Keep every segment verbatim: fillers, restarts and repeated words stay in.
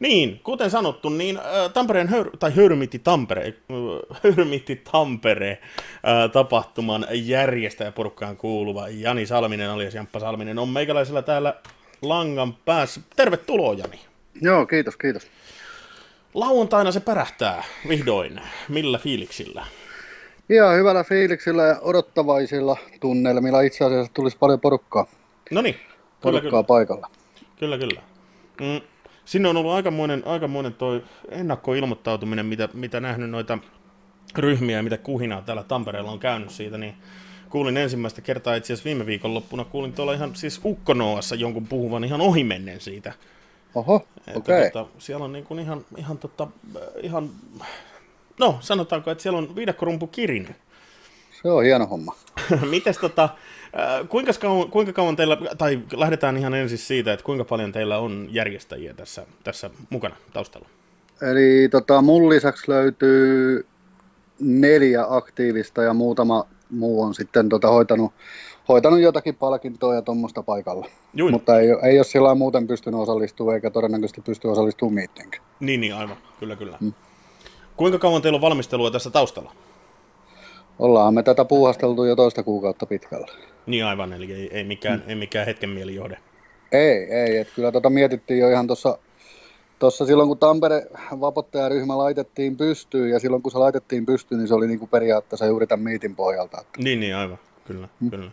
Niin, kuten sanottu, niin äh, Tampereen höyr- tai Höyrymitti Tampere, äh, Höyrymitti Tampere äh, tapahtuman järjestäjäporukkaan kuuluva Jani Salminen alias Jamppa Salminen on meikäläisellä täällä langan päässä. Tervetuloa, Jani. Joo, kiitos, kiitos. Lauantaina se pärähtää vihdoin. Millä fiiliksillä? Ihan hyvällä fiiliksillä ja odottavaisilla tunnelmilla. Itse asiassa tulisi paljon porukkaa, No niin, kyllä, porukkaa kyllä. paikalla. Kyllä, kyllä. Mm, sinne on ollut aikamoinen, aikamoinen toi ennakkoilmoittautuminen, mitä, mitä nähnyt noita ryhmiä ja mitä kuhinaa täällä Tampereella on käynyt siitä, niin kuulin ensimmäistä kertaa itse asiassa viime viikonloppuna, kuulin tuolla ihan siis Ukkonoassa jonkun puhuvan ihan ohimennen siitä. Oho, okei. Okay. Tota, siellä on niin kuin ihan, ihan, tota, ihan, no sanotaanko, että siellä on viidakkorumpu kirin. Se on hieno homma. Mites tota, kuinka kauan, kuinka kauan teillä, tai lähdetään ihan ensin siitä, että kuinka paljon teillä on järjestäjiä tässä, tässä mukana taustalla? Eli tota, mun lisäksi löytyy neljä aktiivista ja muutama muu on sitten tota, hoitanut, hoitanut jotakin palkintoa ja tuommoista paikalla. Juin. Mutta ei, ei ole sillä muuten pystynyt osallistumaan eikä todennäköisesti pysty osallistumaan mihinkään. Niin, niin, aivan. Kyllä, kyllä. Hmm. Kuinka kauan teillä on valmistelua tässä taustalla? Ollaan me tätä puuhasteltu jo toista kuukautta pitkällä. Niin aivan, eli ei, ei, mikään, hmm. ei mikään hetken mielijohde. Ei, ei. Että kyllä tota mietittiin jo ihan tuossa Tuossa silloin, kun Tampere vapottajaryhmä laitettiin pystyyn, ja silloin kun se laitettiin pystyyn, niin se oli niin kuin periaatteessa juuri tämän miitin pohjalta. Että... Niin, niin, aivan, kyllä, mm. kyllä.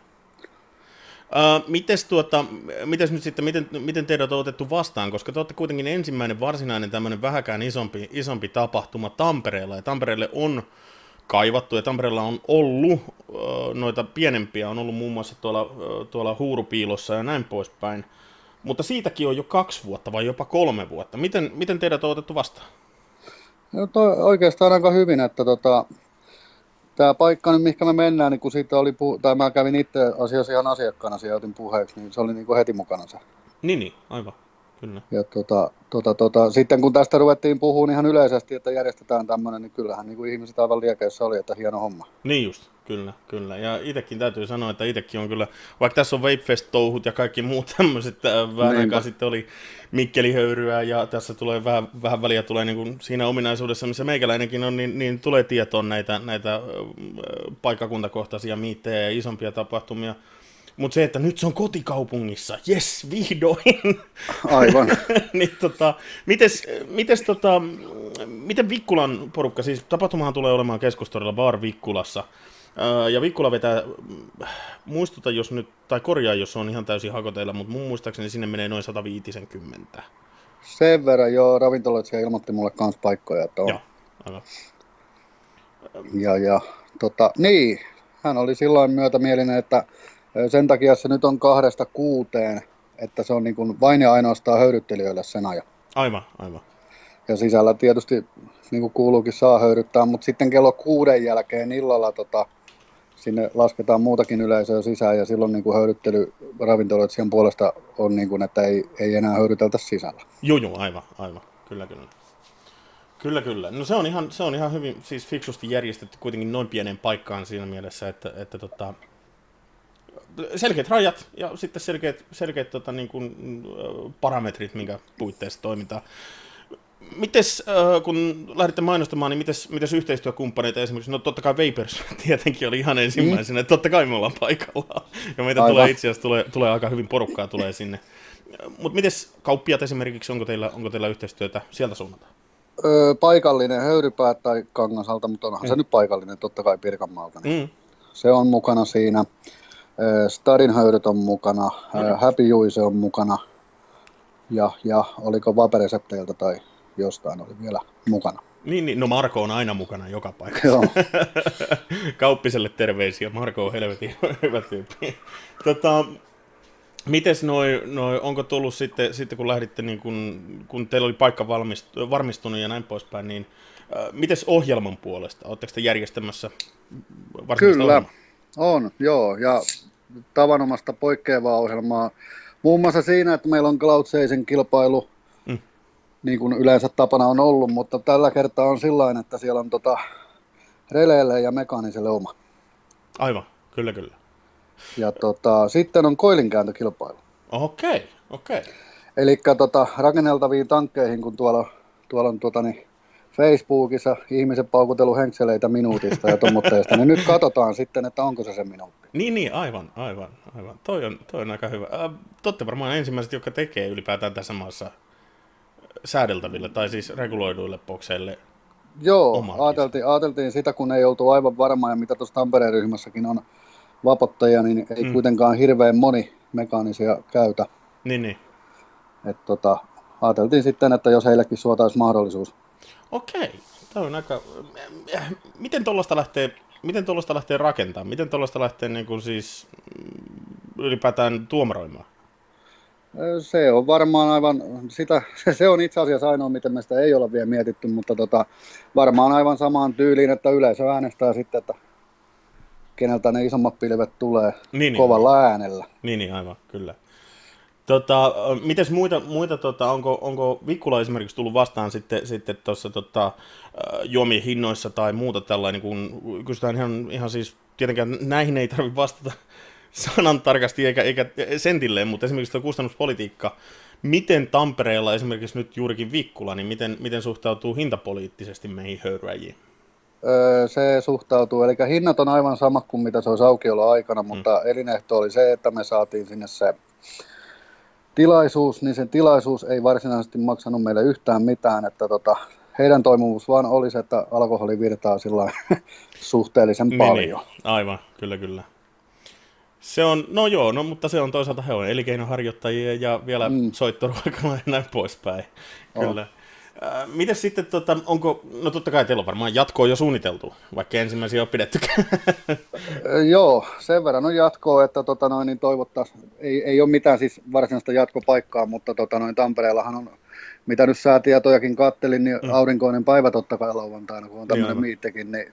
Uh, mites, tuota, mites nyt sitten, miten, miten teidät on otettu vastaan, koska te olette kuitenkin ensimmäinen varsinainen tämmöinen vähäkään isompi, isompi tapahtuma Tampereella, ja Tampereelle on kaivattu, ja Tampereella on ollut uh, noita pienempiä, on ollut muun muassa tuolla, uh, tuolla Huurupiilossa ja näin poispäin. Mutta siitäkin on jo kaksi vuotta vai jopa kolme vuotta. Miten, miten teidät on otettu vastaan? No toi, oikeastaan aika hyvin, että tota, tämä paikka nyt, mihinkä me mennään, niin kun siitä oli, pu- tai mä kävin itse asiassa ihan asiakkaana siellä otin puheeksi, niin se oli niin kuin heti mukana se. Niin, niin, aivan, kyllä. Ja tota, tota, tota, sitten kun tästä ruvettiin puhumaan ihan yleisesti, että järjestetään tämmöinen, niin kyllähän niin kuin ihmiset aivan liekeissä oli, että hieno homma. Niin just, kyllä, kyllä. Ja itsekin täytyy sanoa, että itsekin on kyllä, vaikka tässä on Vapefest-touhut ja kaikki muut tämmöiset, vähän aikaa sitten oli Mikkeli-höyryä ja tässä tulee vähän, vähän väliä tulee niin kuin siinä ominaisuudessa, missä meikäläinenkin on, niin, niin tulee tietoon näitä, näitä paikkakuntakohtaisia miittejä ja isompia tapahtumia. Mutta se, että nyt se on kotikaupungissa, jes, vihdoin. Aivan. niin, tota, mites, mites, tota, miten Vikkulan porukka, siis tapahtumahan tulee olemaan Keskustorilla Bar Vikkulassa, ää, ja Vikkula vetää, muistuta jos nyt, tai korjaa jos on ihan täysin hakoteilla, mutta mun muistaakseni sinne menee noin sata viisikymmentä. Sen verran, joo, ravintoloitsija ilmoitti mulle kans paikkoja, että on. Joo, aivan. Ja, ja tota, niin, hän oli silloin myötämielinen, että sen takia se nyt on kahdesta kuuteen, että se on niin kuin vain ja ainoastaan höyryttelijöille sen ajan. Aivan, aivan. Ja sisällä tietysti, niin kuin kuuluukin, saa höyryttää, mutta sitten kello kuuden jälkeen illalla tota, sinne lasketaan muutakin yleisöä sisään, ja silloin niin kuin höyryttely ravintoloitsijan puolesta on niin kuin, että ei, ei enää höyryteltä sisällä. Joo, joo, aivan, aivan. Kyllä, kyllä. Kyllä, kyllä. No se on ihan, se on ihan hyvin siis fiksusti järjestetty kuitenkin noin pieneen paikkaan siinä mielessä, että, että tota, selkeät rajat ja sitten selkeät, selkeät tota, niin kuin, parametrit, minkä puitteissa toimitaan. Mites, äh, kun lähditte mainostamaan, niin mites, mites yhteistyökumppaneita esimerkiksi, no totta kai Vapers tietenkin oli ihan ensimmäisenä, mm. totta kai me ollaan paikalla, ja meitä Aivan. tulee itse asiassa, tulee, tulee aika hyvin porukkaa tulee sinne. Mutta mites kauppiat esimerkiksi, onko teillä, onko teillä yhteistyötä sieltä suunnalta? Öö, paikallinen höyrypäät tai Kangasalta, mutta onhan mm. se nyt paikallinen, totta kai Pirkanmaalta. Niin mm. Se on mukana siinä. Stadin höyryt on mukana, mm. Happy Juice on mukana, ja, ja oliko Vaperesepteiltä tai jostain oli vielä mukana. Niin, niin, no Marko on aina mukana joka paikassa. Joo. Kauppiselle terveisiä, Marko on helvetin hyvä tyyppi. Tota, mites noi, noi, onko tullut sitten, sitten kun lähditte, niin kun, kun teillä oli paikka valmistunut, varmistunut ja näin poispäin, niin äh, mites ohjelman puolesta? Oletteko te järjestämässä varsinaista Kyllä, ohjelmaa? On, joo, ja tavanomasta poikkeavaa ohjelmaa. Muun muassa siinä, että meillä on Cloud Seisen kilpailu, mm. niin kuin yleensä tapana on ollut, mutta tällä kertaa on sillain, että siellä on tota releille ja mekaaniselle oma. Aivan, kyllä kyllä. Ja tota, sitten on koilinkääntökilpailu. Okei, okei. Eli tota, rakenneltaviin tankkeihin, kun tuolla, tuolla on tuota, niin Facebookissa ihmiset paukutellut henkseleitä minuutista ja tuommoitteista, niin nyt katsotaan sitten, että onko se se minuutti. Niin, niin, aivan, aivan, aivan. Toi on, toi on aika hyvä. Äh, totte varmaan ensimmäiset, jotka tekee ylipäätään tässä maassa säädeltäville tai siis reguloiduille bokseille. Joo, ajateltiin, ajateltiin sitä, kun ei oltu aivan varma, ja mitä tuossa Tampereen ryhmässäkin on vapottajia, niin ei mm. kuitenkaan hirveän moni mekaanisia käytä. Niin, niin. Et tota, ajateltiin sitten, että jos heillekin suotaisi mahdollisuus. Okei, tämä on aika... Miten tuollaista lähtee, miten tuollaista lähtee rakentamaan? Miten tuollaista lähtee niin kuin siis ylipäätään tuomaroimaan? Se on varmaan aivan, sitä, se on itse asiassa ainoa, miten me sitä ei olla vielä mietitty, mutta tota, varmaan aivan samaan tyyliin, että yleisö äänestää sitten, että keneltä ne isommat pilvet tulee niin, kovalla niin, äänellä. Niin, niin, aivan, kyllä. Tota, mites muita, muita tota, onko, onko Vikkula esimerkiksi tullut vastaan sitten, sitten tuossa tota, juomien hinnoissa tai muuta tällainen, kun kysytään ihan, ihan siis, tietenkään näihin ei tarvitse vastata sanan tarkasti eikä, eikä sentilleen, mutta esimerkiksi tuo kustannuspolitiikka, miten Tampereella esimerkiksi nyt juurikin Vikkula, niin miten, miten suhtautuu hintapoliittisesti meihin höyryäjiin? Öö, se suhtautuu, eli hinnat on aivan sama kuin mitä se olisi aukioloaikana, mutta mm. elinehto oli se, että me saatiin sinne se tilaisuus, niin sen tilaisuus ei varsinaisesti maksanut meille yhtään mitään, että tota, heidän toimivuus vaan olisi, että alkoholi virtaa sillä suhteellisen niin, paljon. Niin. Aivan, kyllä kyllä. Se on, no joo, no, mutta se on toisaalta he on elinkeinoharjoittajia ja vielä mm. soittoruokalla ja näin poispäin. Kyllä. Äh, mites sitten, tota, onko, no totta kai teillä on varmaan jatkoa jo suunniteltu, vaikka ensimmäisiä on pidettykään. Joo, sen verran on jatkoa, että tota noin, niin toivottaisiin, ei, ei ole mitään siis varsinaista jatkopaikkaa, mutta tota noin, Tampereellahan on, mitä nyt säätietojakin kattelin, niin mm. aurinkoinen päivä totta kai lauantaina, kun on tämmöinen niin miittekin, niin...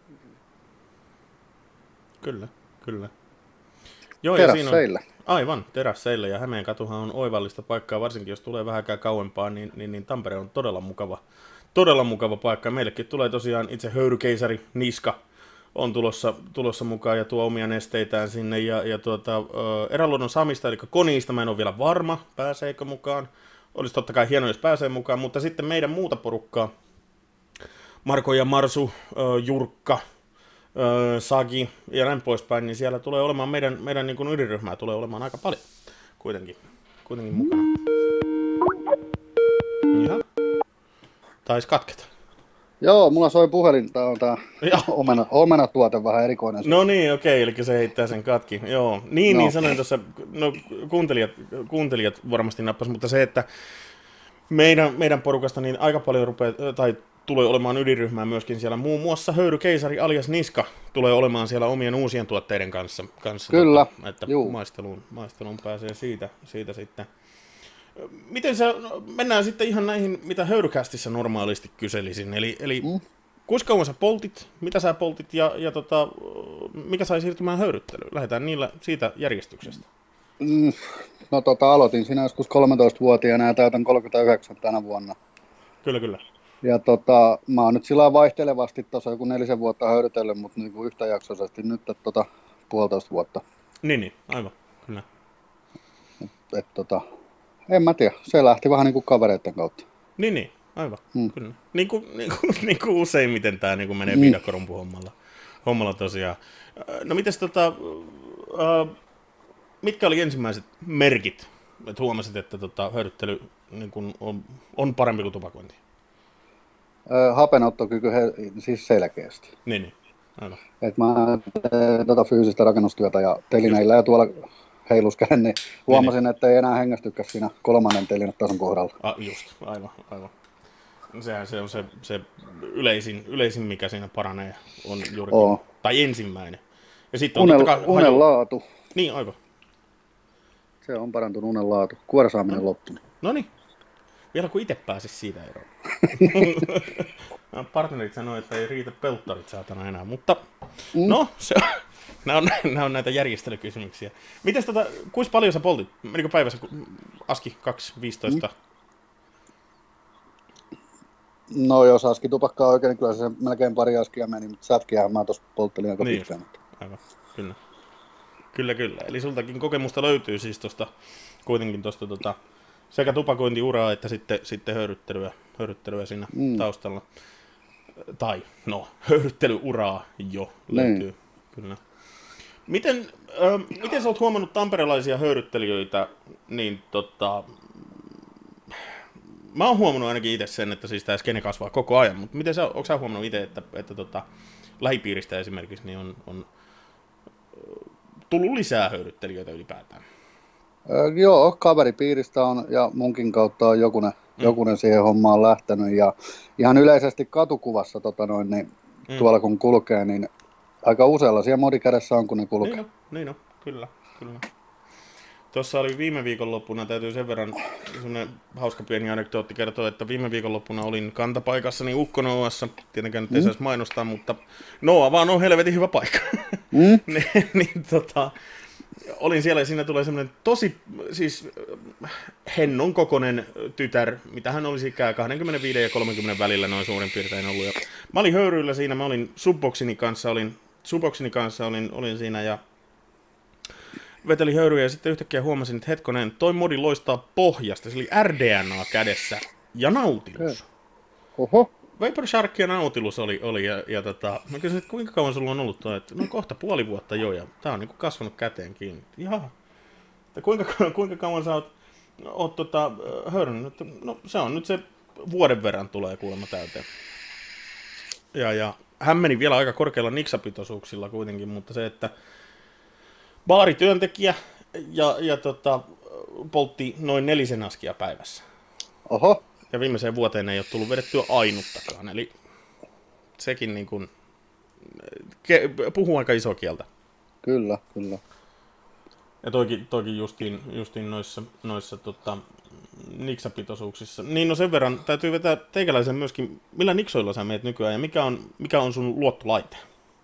Kyllä, kyllä. Joo, terässeillä. Aivan, terässeillä, ja Hämeenkatuhan on oivallista paikkaa, varsinkin jos tulee vähänkään kauempaa, niin, niin, niin Tampere on todella mukava, todella mukava paikka. Meillekin tulee tosiaan itse höyrykeisari Niska on tulossa, tulossa mukaan ja tuo omia nesteitään sinne, ja, ja tuota, Eräluodon Samista, eli Koniista, mä en ole vielä varma, pääseekö mukaan. Olisi totta kai hienoa, jos pääsee mukaan, mutta sitten meidän muuta porukkaa, Marko ja Marsu, Jurkka, Sagi ja näin poispäin, niin siellä tulee olemaan meidän, meidän niin kuin ydinryhmää tulee olemaan aika paljon kuitenkin, kuitenkin mukana. Jaha. Taisi katketa. Joo, mulla soi puhelin, tää on tää omena, omenatuote vähän erikoinen. No niin, okei, eli se heittää sen katki, joo. Niin, no. niin sanoin tuossa, no kuuntelijat, kuuntelijat varmasti nappas, mutta se, että meidän, meidän porukasta niin aika paljon rupeaa, tai tulee olemaan ydinryhmää myöskin siellä. Muun muassa höyrykeisari alias Niska tulee olemaan siellä omien uusien tuotteiden kanssa. kanssa Kyllä, tota, että maisteluun, maisteluun pääsee siitä, siitä sitten. Miten se, mennään sitten ihan näihin, mitä höyrykästissä normaalisti kyselisin. Eli, eli mm. kuinka kauan sä poltit, mitä sä poltit ja, ja tota, mikä sai siirtymään höyryttelyyn? Lähdetään niillä siitä järjestyksestä. Mm. No tota, aloitin siinä joskus kolmetoistavuotiaana ja täytän kolmekymmentäyhdeksän tänä vuonna. Kyllä, kyllä. Ja tota, mä oon nyt sillä vaihtelevasti tuossa joku nelisen vuotta höyrytellyt, mutta niinku yhtäjaksoisesti nyt tota, puolitoista vuotta. Niin, niin, aivan, kyllä. Et, et, tota, en mä tiedä, se lähti vähän niin kuin kavereiden kautta. Niin, niin, aivan, hmm. kyllä. Niin kuin, niin kuin, niin kuin useimmiten tämä niin kuin menee viidakkorumpuhommalla hommalla tosiaan. No mites tota, äh, mitkä oli ensimmäiset merkit, että huomasit, että tota, höyryttely niin kuin on, on parempi kuin tupakointi? Hapenottokyky he, siis selkeästi. Niin, niin. Aivan. Et mä teen tota fyysistä rakennustyötä ja telineillä ja tuolla heiluskelen, niin huomasin, niin, että ei enää hengästykään siinä kolmannen telinetason kohdalla. Ah, just, aivan, aivan. Sehän se on se, se yleisin, yleisin, mikä siinä paranee, on juurikin, Oo. tai ensimmäinen. Ja sitten on Unel, kai, unen haju... laatu. Niin, aivan. Se on parantunut unen laatu. Kuoresaaminen no. loppunut. No niin. Vielä kun itse pääsis siitä eroon. Partnerit sanoo, että ei riitä pelttarit saatana enää, mutta mm. no, se on, nämä, on, nämä on näitä järjestelykysymyksiä. Mites tota, kuinka paljon sä poltit? Menikö päivässä aski kaksi viisitoista? Mm. No jos aski tupakkaa oikein, niin kyllä se melkein pari askia meni, mutta sätkiähän mä tuossa polttelin aika niin pitkään. Aivan, kyllä. Kyllä, kyllä. Eli sultakin kokemusta löytyy siis tuosta, kuitenkin tuosta tota, sekä tupakointiuraa että sitten, sitten höyryttelyä, höyryttelyä siinä mm. taustalla. Tai, no, höyryttelyuraa jo löytyy, niin. Kyllä. Miten, äh, miten sä oot huomannut tamperelaisia höyryttelijöitä, niin tota... Mä oon huomannut ainakin itse sen, että siis tää skene kasvaa koko ajan, mutta miten sä, ootko sä huomannut itse, että, että tota, lähipiiristä esimerkiksi niin on, on tullut lisää höyryttelijöitä ylipäätään? Öö, joo, kaveripiiristä on ja munkin kautta on jokunen, mm. jokunen siihen hommaan lähtenyt ja ihan yleisesti katukuvassa tota noin, niin mm. tuolla kun kulkee, niin aika usealla siellä modikädessä on, kun ne kulkee. Niin on, niin on, kyllä, kyllä. Tuossa oli viime viikonloppuna, täytyy sen verran semmoinen hauska pieni anekdootti kertoa, että viime viikonloppuna olin kantapaikassani Ukko Noassa, tietenkään nyt ei mm. saisi mainostaa, mutta Noa vaan on helvetin hyvä paikka. Mm. niin, niin tota, olin siellä ja siinä tulee semmoinen tosi, siis hennon kokoinen tytär, mitä hän olisi ikää kaksikymmentäviisi ja kolmekymmentä välillä noin suurin piirtein ollut. Ja mä olin höyryillä siinä, mä olin subboxini kanssa, olin, subboxini kanssa olin, olin siinä ja vetelin höyryjä ja sitten yhtäkkiä huomasin, että hetkonen, toi modi loistaa pohjasta. Se oli R D N A kädessä ja Nautilus. Oho. Vapor Shark ja Nautilus oli, oli ja, ja tota, mä kysyin, että kuinka kauan sulla on ollut toi, että no kohta puoli vuotta jo ja tää on niinku kasvanut käteen kiinni. Jaha. Että kuinka, kuinka kauan sä oot, oot tota, höyrynyt? No se on nyt se vuoden verran tulee kuulemma täyteen. Ja, ja hän meni vielä aika korkeilla niksapitoisuuksilla kuitenkin, mutta se, että baarityöntekijä ja, ja tota, poltti noin nelisen askia päivässä. Oho. Ja viimeiseen vuoteen ei ole tullut vedettyä ainuttakaan, eli sekin niin kuin ke- puhuu aika iso kieltä. Kyllä, kyllä. Ja toikin, toikin justiin, justiin noissa, noissa tota, niksapitoisuuksissa. Niin no sen verran täytyy vetää teikäläisen myöskin, millä niksoilla sä meet nykyään ja mikä on, mikä on sun luottolaite?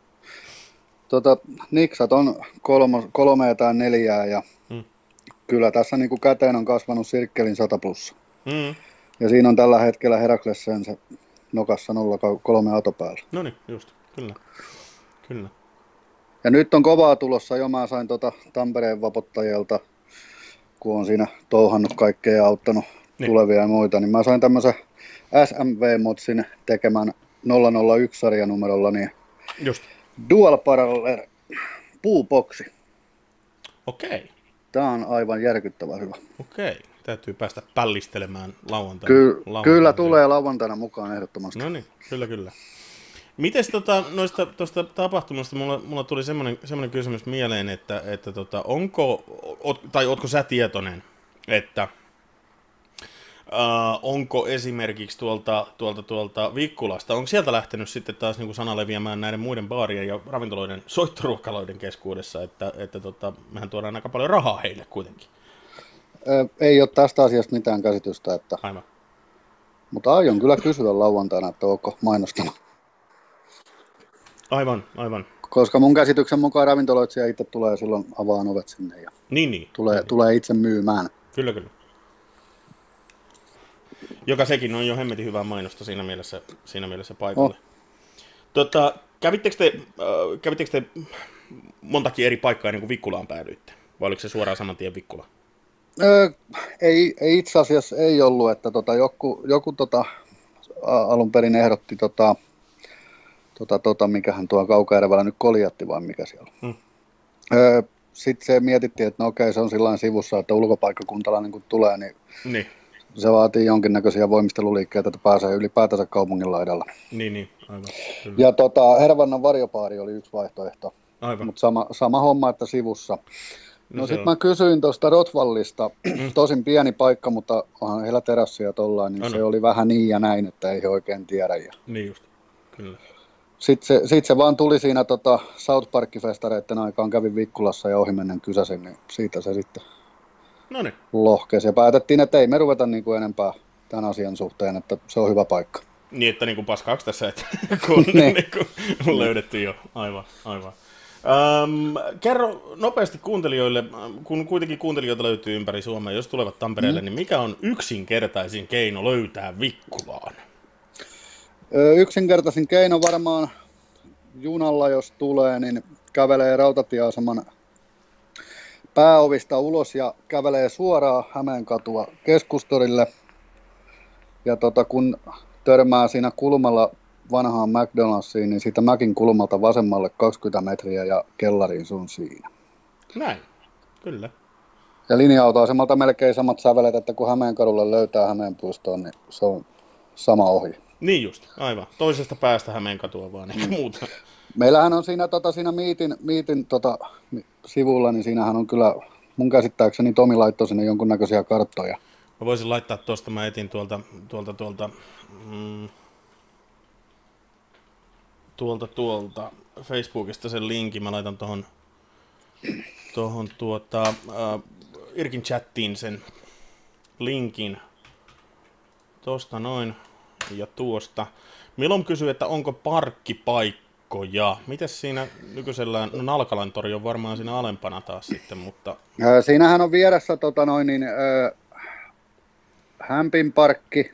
Tota, niksat on kolmo, kolmea tai neljää ja hmm. kyllä tässä niin kuin käteen on kasvanut sirkkelin sata plus. Hmm. Ja siinä on tällä hetkellä Heraklesen se nokassa nolla kolme ato päällä. No niin, just, kyllä. kyllä. Ja nyt on kovaa tulossa jo, mä sain tota Tampereen vapottajilta, kun on siinä touhannut kaikkea ja auttanut niin. tulevia ja muita, niin mä sain tämmöisen S M V-modsin tekemän nolla nolla yksi sarjanumerolla, niin just. Dual Parallel puuboksi. Okei. Tää on aivan järkyttävän hyvä. Okei, täytyy päästä pällistelemään lauantaina. Ky- lauantaina. Kyllä tulee lauantaina mukaan ehdottomasti. No niin, kyllä kyllä. Mites tota, noista tuosta tapahtumasta, mulla, mulla tuli semmoinen, semmoinen kysymys mieleen, että, että tota, onko, ot, tai ootko sä tietoinen, että Uh, onko esimerkiksi tuolta, tuolta, tuolta Vikkulasta, onko sieltä lähtenyt sitten taas niin kuin sana leviämään näiden muiden baarien ja ravintoloiden soittoruokaloiden keskuudessa, että, että tota, mehän tuodaan aika paljon rahaa heille kuitenkin? Ö, ei ole tästä asiasta mitään käsitystä, että... Aivan. Mutta aion kyllä kysyä lauantaina, että onko mainostanut. Aivan, aivan. Koska mun käsityksen mukaan ravintoloitsija itse tulee silloin avaan ovet sinne ja niin, niin. Tulee, niin. tulee itse myymään. Kyllä, kyllä. Joka sekin on jo hemmetin hyvää mainosta siinä mielessä, siinä mielessä paikalle. Oh. Tota, kävittekö te, äh, kävittekö te montakin eri paikkaa ennen kuin Vikkulaan päädyitte? Vai oliko se suoraan saman tien Vikkula? Öö, ei, ei itse asiassa ei ollut, että tota, joku, joku tota, alun perin ehdotti, tota, tota, tota, mikähän tuo Kaukajärvellä nyt Koljatti vai mikä siellä on. Hmm. Öö, Sitten se mietittiin, että no okei, se on sillain sivussa, että ulkopaikkakuntalainen kun tulee, niin, niin. se vaatii jonkinnäköisiä voimisteluliikkeitä, että pääsee ylipäätänsä kaupungin laidalla. Niin, niin, aivan. Kyllä. Ja tota, Hervannan varjopaari oli yksi vaihtoehto, mutta sama, sama homma, että sivussa. No, no sitten mä kysyin tuosta Rotvallista, tosin pieni paikka, mutta onhan heillä terassia tollain, niin ano. Se oli vähän niin ja näin, että ei he oikein tiedä. Ja... Niin just, kyllä. Sitten se, sit se vaan tuli siinä tota South Park-festareiden aikaan, kävin Vikkulassa ja ohimennen kysäsin, niin siitä se sitten Noniin. lohkesi. Ja päätettiin, että ei me ruveta niin kuin enempää tämän asian suhteen, että se on hyvä paikka. Niin, että niin kuin paskaaksi tässä, että kun niin on löydetty jo, aivan, aivan. Ähm, kerro nopeasti kuuntelijoille, kun kuitenkin kuuntelijoita löytyy ympäri Suomea, jos tulevat Tampereelle, mm. niin mikä on yksinkertaisin keino löytää Vikkulaan? Ö, yksinkertaisin keino varmaan junalla, jos tulee, niin kävelee rautatieaseman pääovista ulos ja kävelee suoraan Hämeenkatua Keskustorille. Ja tota, kun törmää siinä kulmalla vanhaan McDonald'siin, niin siitä Mäkin kulmalta vasemmalle kaksikymmentä metriä ja kellariin sun siinä. Näin, kyllä. Ja linja-autoasemalta melkein samat sävelet, että kun Hämeenkadulle löytää Hämeenpuistoon, niin se on sama ohi. Niin just, aivan. Toisesta päästä Hämeenkatua vaan, eikä muuta. Meillähän on siinä, tota, siinä Miitin, miitin tota, sivulla, niin siinähän on kyllä, mun käsittääkseni Tomi laittoi sinne jonkunnäköisiä karttoja. Mä voisin laittaa tuosta, mä etin tuolta, tuolta, tuolta, mm, tuolta, tuolta Facebookista sen linkin, mä laitan tuohon tohon tuota, äh, Irkin chattiin sen linkin tosta noin ja tuosta. Milom kysyy, että onko parkkipaikkoja. Mites siinä nykyisellään, no Nalkalan tori on varmaan siinä alempana taas sitten, mutta... Siinähän on vieressä tota noin, niin, äh, Hämpin parkki,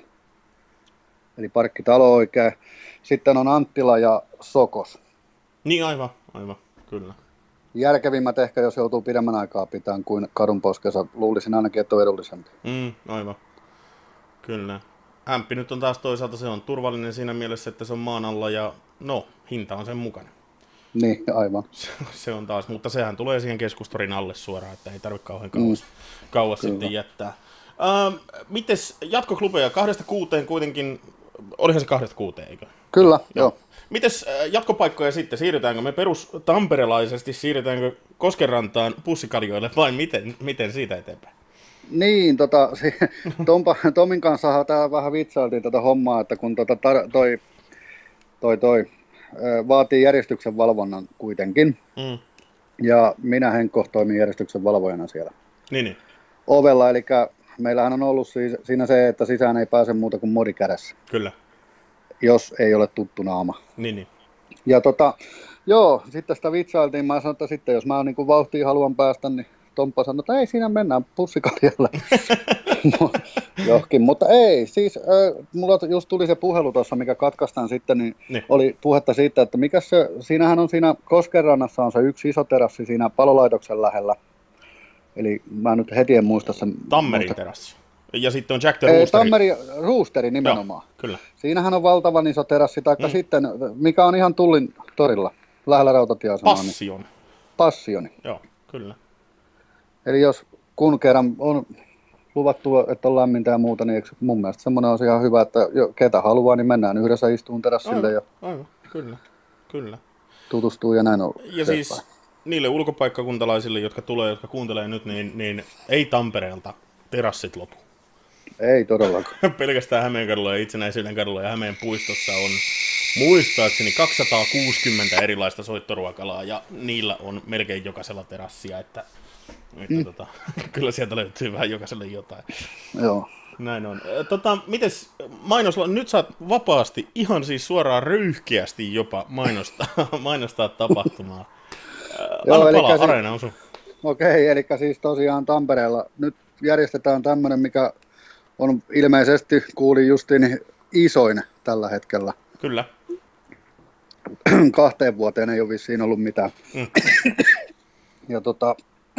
eli parkkitalo oikein. Sitten on Anttila ja Sokos. Niin aivan, aivan, kyllä. Järkevimmät ehkä, jos joutuu pidemmän aikaa pitämään kuin Kadunposkessa. Luulisin ainakin, että on edullisempi. Mm, aivan, kyllä. Hämppi nyt on taas toisaalta, se on turvallinen siinä mielessä, että se on maan alla ja no, hinta on sen mukana. Niin, aivan. Se on taas, mutta sehän tulee siihen Keskustorin alle suoraan, että ei tarvitse kauhean kauas, mm. kauas sitten jättää. Ähm, mites jatkoklubeja kahdesta kuuteen kuitenkin, olihan se kahdesta kuuteen, eikö? Kyllä, joo. joo. Mites jatkopaikkoja sitten, siirrytäänkö me perus tamperelaisesti, siirrytäänkö Koskenrantaan pussikaljoille vai miten, miten siitä eteenpäin? Niin, tota, Tompa, Tomin kanssa tää vähän vitsailtiin tätä hommaa, että kun tota, tar, toi, toi, toi vaatii järjestyksen valvonnan kuitenkin, mm. ja minä Henkko toimin järjestyksen valvojana siellä niin, niin. ovella, eli meillähän on ollut siis, siinä se, että sisään ei pääse muuta kuin modi kädessä. Kyllä. Jos ei ole tuttu naama. Niin, niin. Ja tota, joo, sitten sitä vitsailtiin, mä sanoin, että sitten jos mä niin kuin vauhtiin haluan päästä, niin Tomppa sanoi, että ei siinä mennään pussikaljalle. Johonkin, mutta ei, siis äh, mulla just tuli se puhelu tuossa, mikä katkaistaan sitten, niin ne. Oli puhetta siitä, että mikä se, siinähän on siinä Koskenrannassa on se yksi iso terassi siinä palolaitoksen lähellä. Eli mä nyt heti en muista sen. Tammerin muista. terassi. Ja sitten on Jack the Roosteri. Tammeri Roosteri nimenomaan. Joo, kyllä. Siinähän on valtavan iso terassi, taikka mm. sitten, mikä on ihan Tullin torilla, lähellä rautatieasemaa. Passion. Niin, Passioni. Joo, kyllä. Eli jos kun kerran on luvattu, että on lämmintä ja muuta, niin mun mielestä semmoinen on ihan hyvä, että ketä haluaa, niin mennään yhdessä istuun terassille aivan, ja aivan, kyllä, kyllä. tutustuu ja näin on. Ja siis päin. Niille ulkopaikkakuntalaisille, jotka tulee, jotka kuuntelee nyt, niin, niin ei Tampereelta terassit lopu. Ei todellakaan. Pelkästään Hämeenkadulla ja Itsenäisyyden kadulla ja Hämeen puistossa on muistaakseni kaksisataakuusikymmentä erilaista soittoruokalaa ja niillä on melkein jokaisella terassia, että, että mm. tota, kyllä sieltä löytyy vähän jokaiselle jotain. Joo. Näin on. Tota, mites mainos, nyt saat vapaasti, ihan siis suoraan röyhkeästi jopa mainostaa, mainostaa tapahtumaa. Joo, anna palaa, areena on sun. Okei, eli siis tosiaan Tampereella nyt järjestetään tämmöinen, mikä on ilmeisesti, kuulin justiin, isoin tällä hetkellä. Kyllä. Kahteen vuoteen ei ole vissiin ollut mitään. Mm. Ja tota,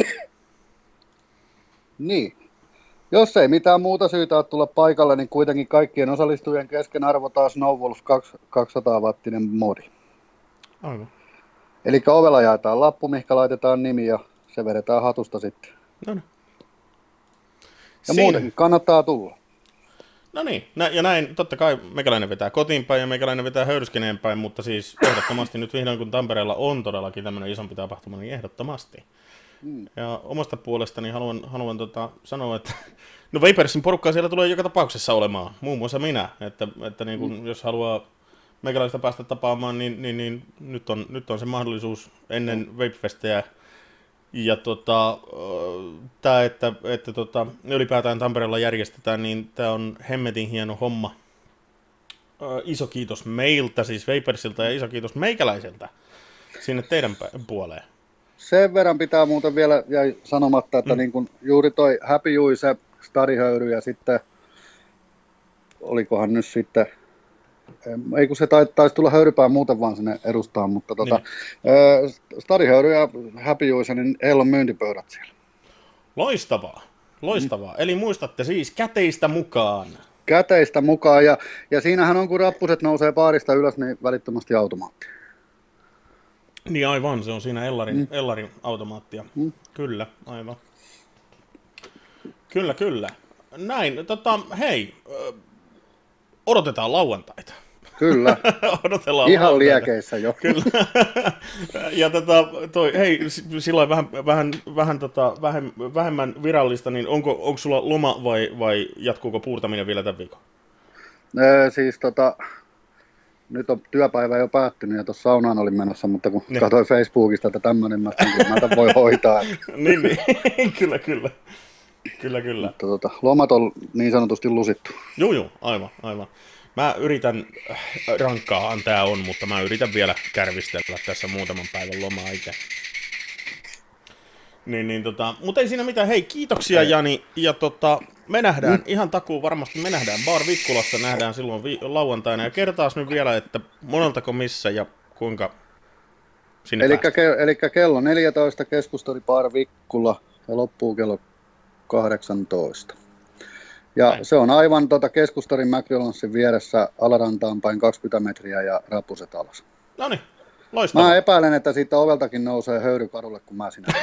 niin. Jos ei mitään muuta syytä ole tulla paikalle, niin kuitenkin kaikkien osallistujien kesken arvotaan Snowwolf kaksisataa wattinen modi. Aivan. Eli ovella jaetaan lappu, mihinkä laitetaan nimi ja se vedetään hatusta sitten. No niin. Ja Siin... muutenkin kannattaa tulla. No niin, ja näin totta kai meikäläinen vetää kotiin päin ja meikäläinen vetää höyryskeneen päin, mutta siis ehdottomasti nyt vihdoin kun Tampereella on todellakin tämmöinen isompi tapahtuma, niin ehdottomasti. Hmm. Ja omasta puolestani haluan, haluan tota, sanoa, että no Vaporsin porukkaa siellä tulee joka tapauksessa olemaan, muun muassa minä, että, että niin kun, hmm. jos haluaa meikäläistä päästä tapaamaan, niin, niin, niin nyt, on, nyt on se mahdollisuus ennen Vapefestejä. Ja tota, tämä, että, että tota, ylipäätään Tampereella järjestetään, niin tämä on hemmetin hieno homma. Iso kiitos meiltä, siis Vaporsilta, ja iso kiitos meikäläiseltä sinne teidän puoleen. Sen verran pitää muuten vielä jäi sanomatta, että mm. niin kun juuri toi Happy Juice, Stadihöyry ja sitten, olikohan nyt sitten, ei kun se taisi tulla höyrypään muuten vaan sinne edustaa, mutta tota, niin. Stadihöyry ja Happy Juice, niin heillä on myyntipöydät siellä. Loistavaa, loistavaa. Mm. Eli muistatte siis käteistä mukaan. Käteistä mukaan, ja, ja siinähän on, kun rappuset nousee baarista ylös, niin välittömästi automaatti. Niin aivan, se on siinä Ellarin, mm. Ellarin automaattia. Mm. Kyllä, aivan. Kyllä, kyllä. Näin, tota, hei, odotetaan lauantaita. Kyllä. Odotellaan ihan lauantaita. liekeissä jo. Kyllä. Ja tota, toi, hei, silloin vähän, vähän, vähän tota, vähem, vähemmän virallista, niin onko, onko sulla loma vai, vai jatkuuko puurtaminen vielä tämän viikon? Öö, siis tota, nyt on työpäivä jo päättynyt ja tuossa saunaan olin menossa, mutta kun ne. katsoin Facebookista, että tämmöinen mä tämän voi hoitaa. niin, niin. kyllä, kyllä. Kyllä, kyllä. Mutta tota, lomat on niin sanotusti lusittu. Joo, joo, aivan, aivan. Mä yritän, rankkaahan tää on, mutta mä yritän vielä kärvistellä tässä muutaman päivän lomaa itse. Niin, niin tota, mutta ei siinä mitään. Hei, kiitoksia Jani, ja tota, me nähdään, mm. ihan takuu varmasti me nähdään, Bar Vikkulassa nähdään silloin vi- lauantaina, ja kertaas nyt vielä, että moneltako missä ja kuinka sinne elikkä ke- elikkä kello neljätoista keskustori Bar Vikkula ja loppuu kello kahdeksantoista. Ja näin. Se on aivan tota keskustorin McDonaldsin vieressä Alarantaan päin kaksikymmentä metriä ja rappuset alas. No niin, loistavaa. Mä epäilen, että siitä oveltakin nousee höyrykadulle, kun mä sinä.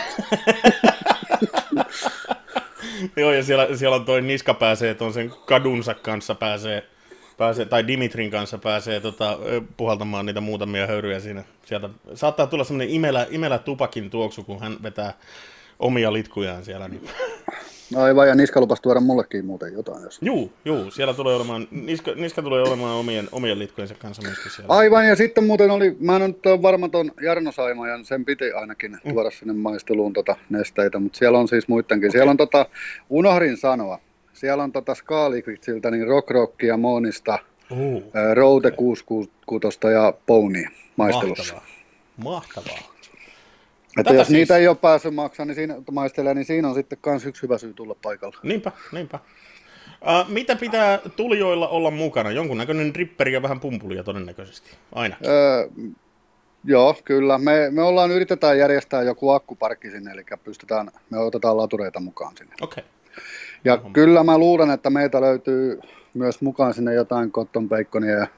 Joo, ja siellä, siellä on toi niska pääsee ton sen kadunsa kanssa pääsee, pääsee tai Dimitrin kanssa pääsee tota, puhaltamaan niitä muutamia höyryjä siinä. Sieltä saattaa tulla semmoinen imelä, imelä tupakin tuoksu, kun hän vetää omia litkujaan siellä. Niin. Aivan, ja niska lupasi tuoda mullekin muuten jotain. Jos... Juu, juu, siellä tulee olemaan, niska, niska tulee olemaan omien, omien litkujensa kanssa myöskin siellä. Aivan, ja sitten muuten oli, mä en ole varma ton Jarno Saimajan, sen piti ainakin mm. tuoda sinne maisteluun tota nesteitä, mutta siellä on siis muidenkin. Okay. Siellä on tota, unohdin sanoa, siellä on tota Skaalikritsiltä, niin Rock Rockia, Monista, uh, Route okay. kuusikymmentäkuusi ja Pony maistelussa. Mahtavaa, mahtavaa. Että jos siis... niitä ei ole päässyt maksaa, niin siinä, maistelee, niin siinä on sitten myös yksi hyvä syy tulla paikalle. Niinpä, niinpä. Uh, mitä pitää tulijoilla olla mukana? Jonkunnäköinen dripperi ja vähän pumpulia todennäköisesti, ainakin. Öö, joo, kyllä. Me, me ollaan, yritetään järjestää joku akkuparkki sinne, eli pystytään, me otetaan latureita mukaan sinne. Okei. Okay. Ja no, kyllä mä luulen, että meitä löytyy myös mukaan sinne jotain cotton baconia ja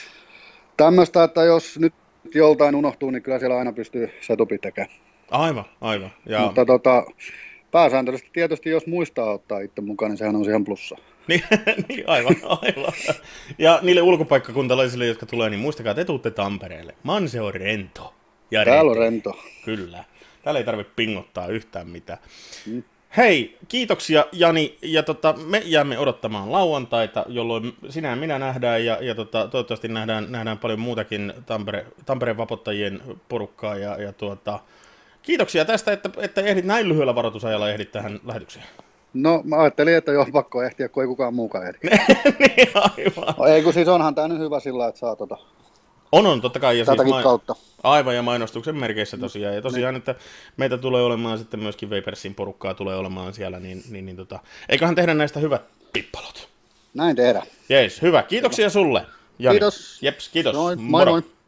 tämmöistä, että jos nyt joltain unohtuu, niin kyllä siellä aina pystyy setupit tekemään. Aivan, aivan. Ja... Mutta tota, pääsääntöisesti tietysti, jos muistaa ottaa itse mukaan, niin sehän on ihan plussa. niin, niin, aivan, aivan. Ja niille ulkopaikkakuntalaisille, jotka tulee, niin muistakaa, että te tuutte Tampereelle. Man se on rento. Ja täällä on rento. Kyllä. Täällä ei tarvitse pingottaa yhtään mitään. Mm. Hei, kiitoksia Jani, ja tota, me jäämme odottamaan lauantaita, jolloin sinä ja minä nähdään, ja, ja tota, toivottavasti nähdään, nähdään paljon muutakin Tampere, Tampereen vapottajien porukkaa, ja, ja tuota, kiitoksia tästä, että, että ehdit näin lyhyellä varoitusajalla ehdit tähän lähetykseen. No, mä ajattelin, että joo, pakko ehtiä, kun ei kukaan muukaan ehdi. niin, aivan. No, ei, kun siis onhan tämä nyt hyvä sillä, että saa tota... On, on, totta kai. Ja tätäkin siis ma- kautta. Aivan, ja mainostuksen merkeissä tosiaan. Ja tosiaan, että meitä tulee olemaan sitten myöskin Vapersin porukkaa tulee olemaan siellä, niin, niin, niin tota, eiköhän tehdä näistä hyvät pippalot. Näin tehdään. Jees, hyvä. Kiitoksia sulle, Jani. Kiitos. Jeps, kiitos. Noin, moi moi. moi.